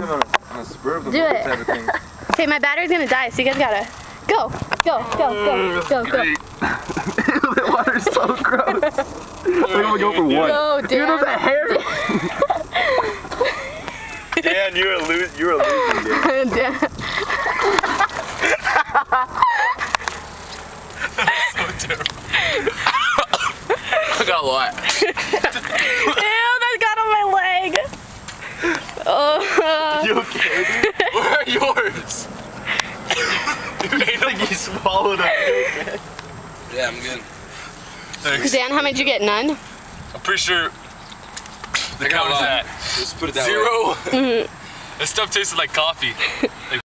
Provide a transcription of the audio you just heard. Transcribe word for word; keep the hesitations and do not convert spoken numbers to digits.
doing on a, on a spur of the Do moment it. type of thing. Okay, my battery's gonna die, so you guys gotta go, go, go, go, go, go. Ew, that water's so gross. I think I'm gonna go for one. Go, Dan. Dude, there's a hair. Dan, you're a lo you're a loser, Dan. Dan. So terrible. I got a lot. Ew, that got on my leg. Oh. You okay, dude? Where are yours? Dude, I think he swallowed it. Yeah, I'm good. Thanks. Dan, how many did you get? None? I'm pretty sure the I got count a is lot. at Let's put it that way. zero. This stuff tasted like coffee. Like